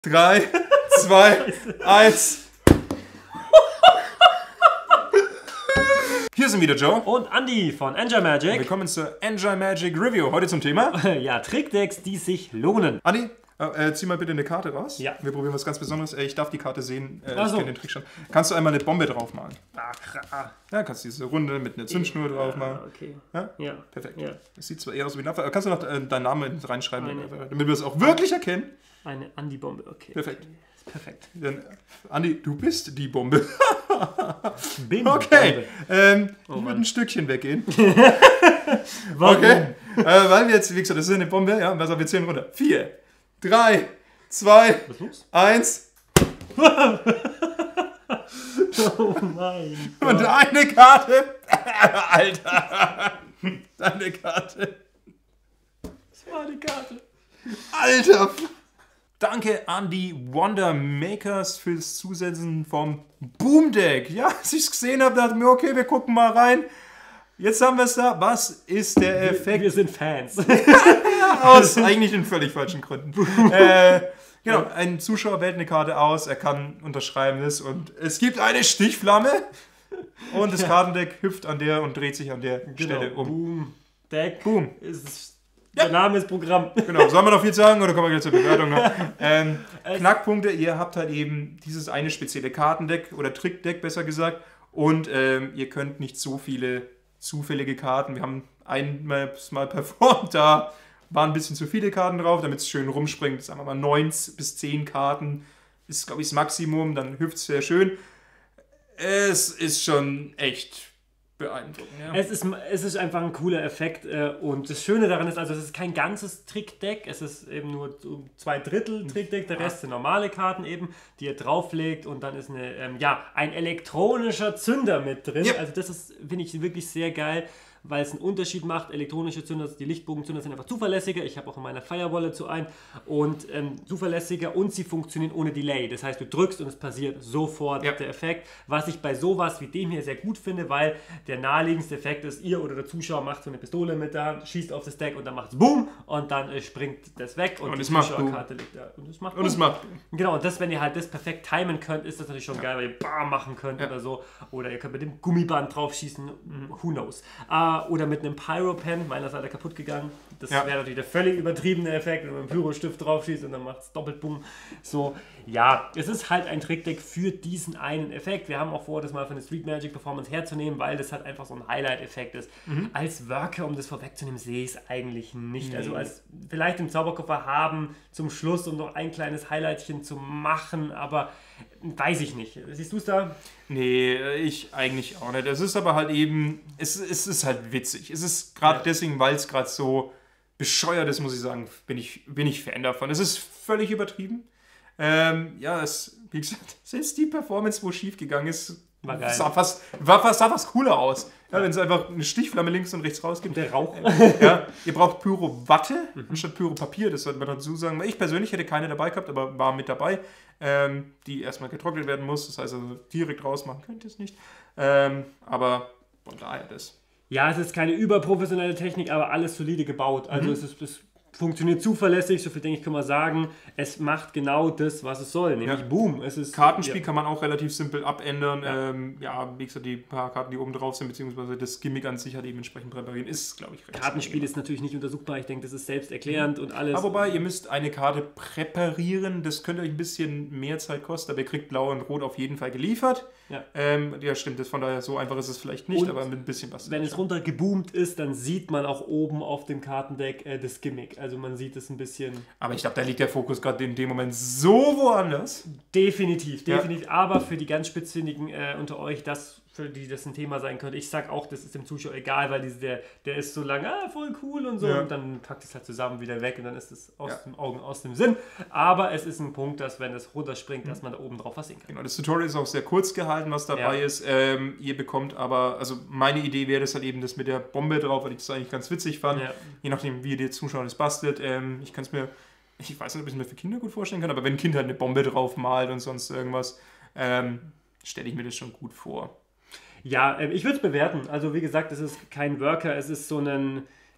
3, 2, 1. Hier sind wieder Joe und Andy von Enjoy Magic. Willkommen zur Enjoy Magic Review. Heute zum Thema ja, Trickdecks, die sich lohnen. Andy, zieh mal bitte eine Karte raus. Ja. Wir probieren was ganz Besonderes. Ich darf die Karte sehen. Ich so. kenne den Trick schon. Kannst du einmal eine Bombe draufmalen? Ach, Ja, kannst du diese Runde mit einer Zündschnur draufmalen. okay. Ja? Perfekt. Ja. Das sieht zwar eher aus wie ein Apfel. Kannst du noch deinen Namen reinschreiben, damit wir es auch wirklich erkennen? Eine Andi-Bombe, okay. Perfekt. Perfekt. Dann, Andi, du bist die Bombe. Bin okay. Bombe. Ich würde ein Stückchen weggehen. Warum? Okay. Weil wir jetzt, wie gesagt, das ist eine Bombe. Ja, also wir zählen runter. 4, 3, 2, 1. Oh mein Gott. Und eine Karte. Alter. Deine Karte. Das war eine Karte. Alter. Danke an die Wonder Makers fürs Zusetzen vom Boom Deck. Ja, als ich es gesehen habe, dachte ich mir, okay, wir gucken mal rein. Jetzt haben wir es da. Was ist der Effekt? Wir sind Fans. Aus eigentlich den völlig falschen Gründen. Genau, ein Zuschauer wählt eine Karte aus, er kann unterschreiben es und es gibt eine Stichflamme und das Kartendeck hüpft an der und dreht sich an der Stelle um. Boom Deck. Boom. Der Name ist Programm. Genau, sollen wir noch viel sagen oder kommen wir gleich zur Bewertung noch? Knackpunkte, ihr habt halt eben dieses eine spezielle Kartendeck oder Trickdeck besser gesagt und ihr könnt nicht so viele zufällige Karten. Wir haben einmal mal performt, da waren ein bisschen zu viele Karten drauf, damit es schön rumspringt. Sagen wir mal 9 bis 10 Karten ist, glaube ich, das Maximum, dann hüpft es sehr schön. Es ist schon echt beeindruckend. Ja. Es ist einfach ein cooler Effekt und das Schöne daran ist, also es ist kein ganzes Trickdeck, es ist eben nur 2/3 Trickdeck, der Rest sind normale Karten eben, die ihr drauflegt und dann ist ein elektronischer Zünder mit drin. Yep. Also das finde ich wirklich sehr geil, weil es einen Unterschied macht. Elektronische Zünder, die Lichtbogenzünder sind einfach zuverlässiger. Ich habe auch in meiner Firewall dazu einen und zuverlässiger und sie funktionieren ohne Delay. Das heißt, du drückst und es passiert sofort der Effekt. Was ich bei sowas wie dem hier sehr gut finde, weil der naheliegendste Effekt ist, ihr oder der Zuschauer macht so eine Pistole mit der Hand, schießt auf das Deck und dann macht es Boom und dann springt das weg und die Zuschauerkarte liegt da. Und es macht Boom. Genau, und das, wenn ihr halt das perfekt timen könnt, ist das natürlich schon geil, weil ihr BAM machen könnt oder so. Oder ihr könnt mit dem Gummiband drauf schießen, who knows. Oder mit einem Pyro-Pen, meiner ist leider kaputt gegangen. Das wäre natürlich der völlig übertriebene Effekt, wenn man mit einem Pyrostift drauf schießt und dann macht es doppelt Boom. So, ja, es ist halt ein Trickdeck für diesen einen Effekt. Wir haben auch vor, das mal für eine Street Magic Performance herzunehmen, weil das halt einfach so ein Highlight-Effekt ist. Als Worker, um das vorwegzunehmen, sehe ich es eigentlich nicht. Also als vielleicht im Zauberkoffer haben zum Schluss, um noch ein kleines Highlightchen zu machen, aber weiß ich nicht. Siehst du es da? Nee, ich eigentlich auch nicht. Es ist aber halt eben, es ist halt witzig. Es ist gerade deswegen, weil es gerade so bescheuert ist, muss ich sagen, bin ich Fan davon. Es ist völlig übertrieben. Wie gesagt, selbst die Performance, wo schief gegangen ist, war geil. Sah fast cooler aus. Ja, wenn es einfach eine Stichflamme links und rechts rausgibt. Der Rauch. Ihr braucht Pyro-Watte anstatt Pyro-Papier, das sollte man dazu sagen. Ich persönlich hätte keine dabei gehabt, aber war mit dabei, die erstmal getrocknet werden muss. Das heißt also, direkt rausmachen könnt ihr es nicht. Aber von daher das. Ja, es ist keine überprofessionelle Technik, aber alles solide gebaut. Also es funktioniert zuverlässig, so viel denke ich, kann man sagen. Es macht genau das, was es soll, nämlich Boom. Es ist, Kartenspiel kann man auch relativ simpel abändern. Wie gesagt, die paar Karten, die oben drauf sind, beziehungsweise das Gimmick an sich halt eben entsprechend präparieren, ist, glaube ich, recht. Kartenspiel ist natürlich nicht untersuchbar. Ich denke, das ist selbsterklärend und alles. Aber wobei, ihr müsst eine Karte präparieren. Das könnte euch ein bisschen mehr Zeit kosten, aber ihr kriegt Blau und Rot auf jeden Fall geliefert. Ja, stimmt. Das von daher so einfach ist es vielleicht nicht, aber mit ein bisschen was. Wenn es runter geboomt ist, dann sieht man auch oben auf dem Kartendeck das Gimmick. Also man sieht es ein bisschen. Aber ich glaube, da liegt der Fokus gerade in dem Moment so woanders. Definitiv. Aber für die ganz Spitzfindigen unter euch, für die das ein Thema sein könnte, ich sag auch, das ist dem Zuschauer egal, weil der ist so lang, voll cool und so, und dann packt es halt zusammen wieder weg und dann ist es aus dem Augen, aus dem Sinn. Aber es ist ein Punkt, dass wenn es runterspringt, dass man da oben drauf was sehen kann. Genau, das Tutorial ist auch sehr kurz gehalten, was dabei ist. Ihr bekommt aber, also meine Idee wäre das halt eben das mit der Bombe drauf, weil ich das eigentlich ganz witzig fand. Je nachdem, wie ihr der Zuschauer das bastelt. Ich kann es mir, ich weiß nicht, ob ich es mir für Kinder gut vorstellen kann, aber wenn ein Kind halt eine Bombe drauf malt und sonst irgendwas, stelle ich mir das schon gut vor. Ja, ich würde es bewerten. Also wie gesagt, es ist kein Worker, es ist so ein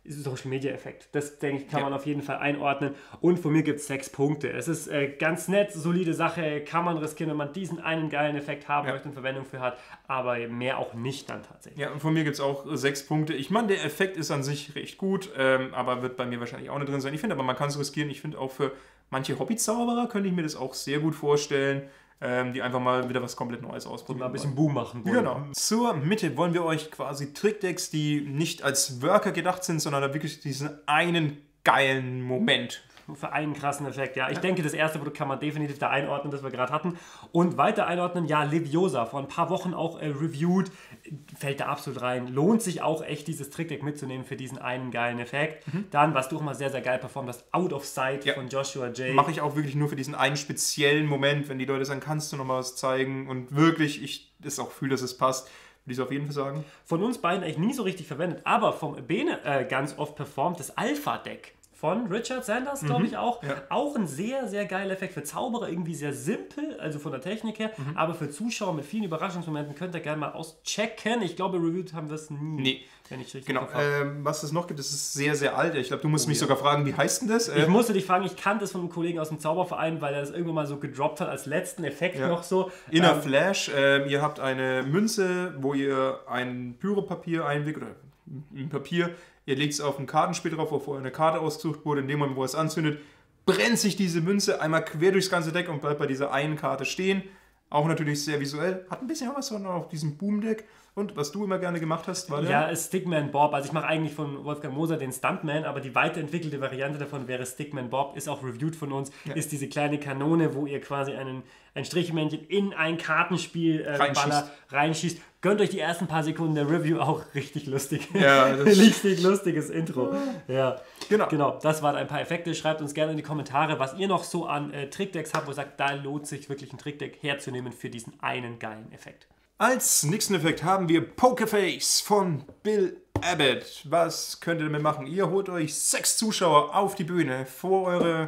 Social-Media-Effekt. Das, denke ich, kann man auf jeden Fall einordnen. Und von mir gibt es 6 Punkte. Es ist ganz nett, solide Sache, kann man riskieren, wenn man diesen einen geilen Effekt haben möchte und Verwendung für hat, aber mehr auch nicht dann tatsächlich. Ja, und von mir gibt es auch 6 Punkte. Ich meine, der Effekt ist an sich recht gut, aber wird bei mir wahrscheinlich auch nicht drin sein. Ich finde aber, man kann es riskieren. Ich finde auch für manche Hobbyzauberer könnte ich mir das auch sehr gut vorstellen, die einfach mal wieder was komplett Neues ausprobieren. Die mal ein bisschen Boom machen wollen. Genau. Zur Mitte wollen wir euch quasi Trickdecks, die nicht als Worker gedacht sind, sondern da wirklich diesen einen geilen Moment. Für einen krassen Effekt, ja. Ich denke, das erste Produkt kann man definitiv da einordnen, das wir gerade hatten. Und weiter einordnen, ja, Leviosa, vor ein paar Wochen auch reviewed, fällt da absolut rein. Lohnt sich auch echt, dieses Trickdeck mitzunehmen für diesen einen geilen Effekt. Dann, was du auch mal sehr, sehr geil performt hast, Out of Sight von Joshua J. Mache ich auch wirklich nur für diesen einen speziellen Moment, wenn die Leute sagen, kannst du noch mal was zeigen? Und wirklich, ich das auch fühle, dass es passt. Würde ich es auf jeden Fall sagen. Von uns beiden eigentlich nie so richtig verwendet, aber vom Bene ganz oft performt, das Alpha-Deck. Von Richard Sanders, glaube ich auch. Ja. Auch ein sehr, sehr geiler Effekt. Für Zauberer irgendwie sehr simpel, also von der Technik her. Aber für Zuschauer mit vielen Überraschungsmomenten könnt ihr gerne mal auschecken. Ich glaube, reviewed haben wir es nie. Nee. Wenn ich richtig genau. Was es noch gibt, das ist sehr, sehr alt. Ich glaube, du musst mich sogar fragen, wie heißt denn das? Ich musste dich fragen, ich kannte es von einem Kollegen aus dem Zauberverein, weil er das irgendwann mal so gedroppt hat als letzten Effekt noch so. Inner Flash. Ihr habt eine Münze, wo ihr ein Pyropapier einwickelt, oder ein Papier. Ihr legt es auf ein Kartenspiel drauf, wo vorher eine Karte ausgesucht wurde. In dem Moment, wo es anzündet, brennt sich diese Münze einmal quer durchs ganze Deck und bleibt bei dieser einen Karte stehen. Auch natürlich sehr visuell. Hat ein bisschen was von auf diesem Boom-Deck. Und was du immer gerne gemacht hast, war ja, Stickman Bob. Also ich mache eigentlich von Wolfgang Moser den Stuntman, aber die weiterentwickelte Variante davon wäre Stickman Bob, ist auch reviewed von uns, ist diese kleine Kanone, wo ihr quasi ein Strichmännchen in ein Kartenspiel reinschießt. Gönnt euch die ersten paar Sekunden der Review, auch richtig lustig. Ja, richtig lustiges Intro. Ja, genau. Das waren ein paar Effekte. Schreibt uns gerne in die Kommentare, was ihr noch so an Trickdecks habt, wo ihr sagt, da lohnt sich wirklich ein Trickdeck herzunehmen für diesen einen geilen Effekt. Als nächsten Effekt haben wir Pokerface von Bill Abbott. Was könnt ihr damit machen? Ihr holt euch 6 Zuschauer auf die Bühne vor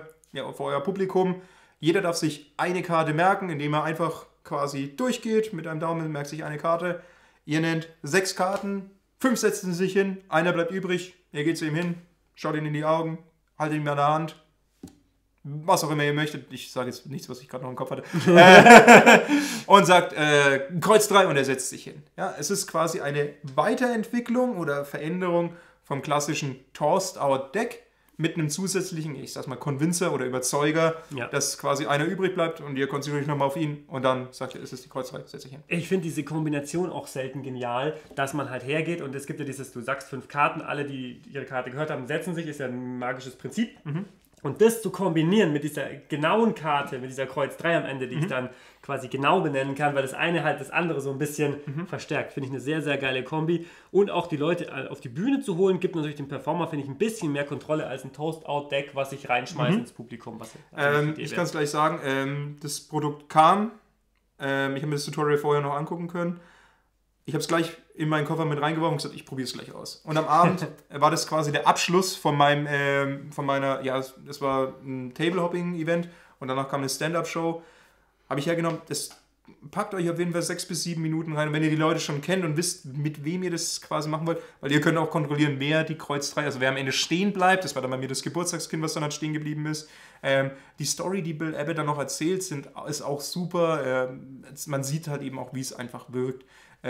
euer Publikum. Jeder darf sich eine Karte merken, indem er einfach quasi durchgeht. Mit einem Daumen merkt sich eine Karte. Ihr nennt 6 Karten, 5 setzen sich hin, einer bleibt übrig. Ihr geht zu ihm hin, schaut ihn in die Augen, haltet ihn an der Hand. Was auch immer ihr möchtet, ich sage jetzt nichts, was ich gerade noch im Kopf hatte, und sagt Kreuz 3 und er setzt sich hin. Ja, es ist quasi eine Weiterentwicklung oder Veränderung vom klassischen Tossed-Out-Deck mit einem zusätzlichen, ich sag mal, Convincer oder Überzeuger, dass quasi einer übrig bleibt und ihr konzentriert euch nochmal auf ihn und dann sagt ihr, es ist die Kreuz 3, setzt sich hin. Ich finde diese Kombination auch selten genial, dass man halt hergeht und es gibt ja dieses, du sagst 5 Karten, alle, die ihre Karte gehört haben, setzen sich, ist ja ein magisches Prinzip. Und das zu kombinieren mit dieser genauen Karte, mit dieser Kreuz 3 am Ende, die ich dann quasi genau benennen kann, weil das eine halt das andere so ein bisschen verstärkt. Finde ich eine sehr, sehr geile Kombi. Und auch die Leute auf die Bühne zu holen, gibt natürlich dem Performer, finde ich, ein bisschen mehr Kontrolle als ein Toast-Out-Deck, was ich reinschmeiße ins Publikum. Ich kann es gleich sagen, das Produkt kam, ich habe mir das Tutorial vorher noch angucken können. Ich habe es gleich in meinen Koffer mit reingeworfen und gesagt, ich probiere es gleich aus. Und am Abend war das quasi der Abschluss von meiner, das war ein Table-Hopping-Event und danach kam eine Stand-Up-Show. Habe ich hergenommen, das packt euch auf jeden Fall 6 bis 7 Minuten rein. Und wenn ihr die Leute schon kennt und wisst, mit wem ihr das quasi machen wollt, weil ihr könnt auch kontrollieren, wer die Kreuz 3, also wer am Ende stehen bleibt, das war dann bei mir das Geburtstagskind, was dann halt stehen geblieben ist. Die Story, die Bill Abbott dann noch erzählt, ist auch super. Man sieht halt eben auch, wie es einfach wirkt.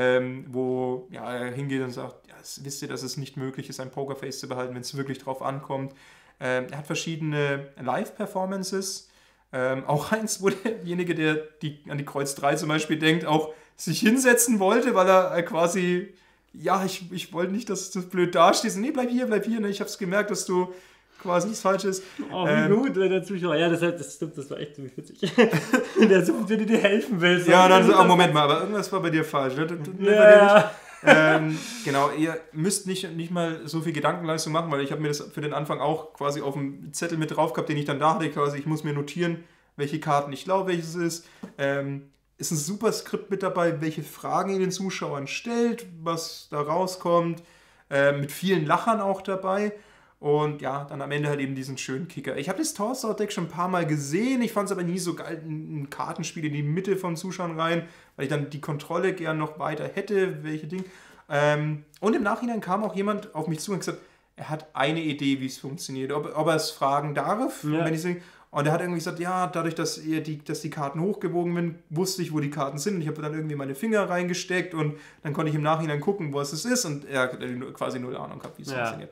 Wo er hingeht und sagt, wisst ihr, dass es nicht möglich ist, ein Pokerface zu behalten, wenn es wirklich drauf ankommt. Er hat verschiedene Live-Performances. Auch eins, wo derjenige, der an die Kreuz 3 zum Beispiel denkt, auch sich hinsetzen wollte, weil er quasi, ich wollte nicht, dass du blöd dastehst. Nee, bleib hier. Ne? Ich habe es gemerkt, dass du quasi nichts Falsches. Oh, wie gut, wenn der Zuschauer. Ja, das stimmt, das war echt ziemlich witzig. Wenn der sucht, wenn du dir helfen willst. Ja, dann so, Moment mal, aber irgendwas war bei dir falsch. Genau, ihr müsst nicht mal so viel Gedankenleistung machen, weil ich habe mir das für den Anfang auch quasi auf dem Zettel mit drauf gehabt, den ich dann da hatte. Quasi, ich muss mir notieren, welche Karten ich glaube, welches es ist. Ist ein super Skript mit dabei, welche Fragen ihr den Zuschauern stellt, was da rauskommt. Mit vielen Lachern auch dabei. Und ja, dann am Ende halt eben diesen schönen Kicker. Ich habe das Toss-Out-Deck schon ein paar Mal gesehen. Ich fand es aber nie so geil, ein Kartenspiel in die Mitte von Zuschauern rein, weil ich dann die Kontrolle gern noch weiter hätte, welche Dinge. Und im Nachhinein kam auch jemand auf mich zu und gesagt, er hat eine Idee, wie es funktioniert, ob er es fragen darf. Ja. Wenn ich sage, und er hat irgendwie gesagt, ja, dadurch, dass die Karten hochgebogen sind, wusste ich, wo die Karten sind. Und ich habe dann irgendwie meine Finger reingesteckt und dann konnte ich im Nachhinein gucken, was es ist. Und er hat quasi null Ahnung gehabt, wie es funktioniert.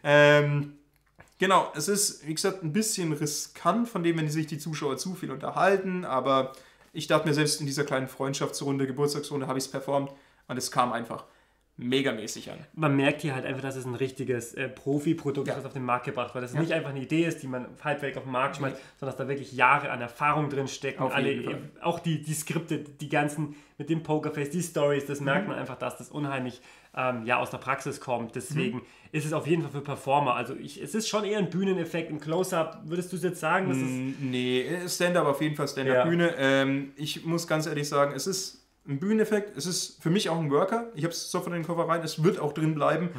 Genau, es ist, wie gesagt, ein bisschen riskant von dem, wenn sich die Zuschauer zu viel unterhalten. Aber ich dachte mir, selbst in dieser kleinen Freundschaftsrunde, Geburtstagsrunde, habe ich es performt. Und es kam einfach megamäßig an. Man merkt hier halt einfach, dass es ein richtiges Profi-Produkt ist, was auf den Markt gebracht wird. Dass es nicht einfach eine Idee ist, die man halbwegs auf den Markt schmeißt, sondern dass da wirklich Jahre an Erfahrung drin stecken. Auch die Skripte, die ganzen mit dem Pokerface, die Stories, das merkt man einfach, dass das unheimlich aus der Praxis kommt. Deswegen ist es auf jeden Fall für Performer. Also es ist schon eher ein Bühneneffekt. Im Close-Up, würdest du es jetzt sagen? Dass Nee, Stand-Up auf jeden Fall, Stand-Up-Bühne. Ich muss ganz ehrlich sagen, es ist ein Bühneneffekt, es ist für mich auch ein Worker. Ich habe es sofort in den Koffer rein, es wird auch drin bleiben,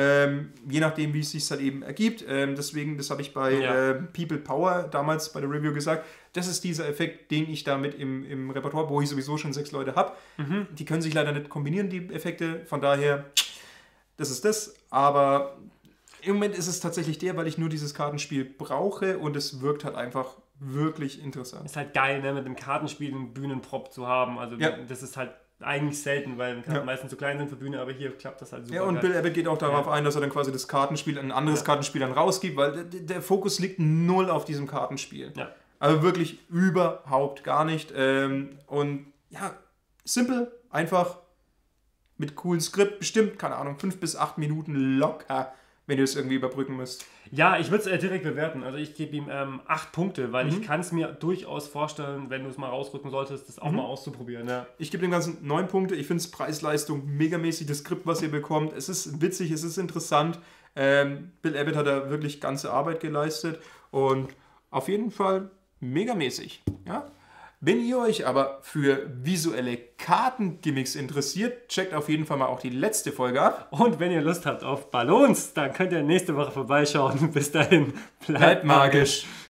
je nachdem, wie es sich halt eben ergibt. Deswegen, das habe ich bei People Power damals bei der Review gesagt, das ist dieser Effekt, den ich damit im Repertoire, wo ich sowieso schon 6 Leute habe. Die können sich leider nicht kombinieren, die Effekte. Von daher, das ist das. Aber im Moment ist es tatsächlich weil ich nur dieses Kartenspiel brauche und es wirkt halt einfach wirklich interessant. Ist halt geil, ne, mit dem Kartenspiel einen Bühnenprop zu haben. Also das ist halt eigentlich selten, weil Karten meistens zu klein sind für Bühne, aber hier klappt das halt super. Ja, und Bill Abbott geht auch darauf ein, dass er dann quasi das Kartenspiel, ein anderes Kartenspiel dann rausgibt, weil der Fokus liegt null auf diesem Kartenspiel. Ja. Also wirklich überhaupt gar nicht. Und ja, simpel, einfach mit coolen Skript, bestimmt, keine Ahnung, 5 bis 8 Minuten locker, wenn ihr es irgendwie überbrücken müsst. Ja, ich würde es direkt bewerten. Also ich gebe ihm 8 Punkte, weil ich kann es mir durchaus vorstellen, wenn du es mal rausrücken solltest, das auch mal auszuprobieren. Ja. Ich gebe dem Ganzen 9 Punkte. Ich finde es Preis-Leistung megamäßig, das Skript, was ihr bekommt. Es ist witzig, es ist interessant. Bill Abbott hat da wirklich ganze Arbeit geleistet und auf jeden Fall megamäßig. Ja? Wenn ihr euch aber für visuelle Kartengimmicks interessiert, checkt auf jeden Fall mal auch die letzte Folge ab. Und wenn ihr Lust habt auf Ballons, dann könnt ihr nächste Woche vorbeischauen. Bis dahin, bleibt magisch.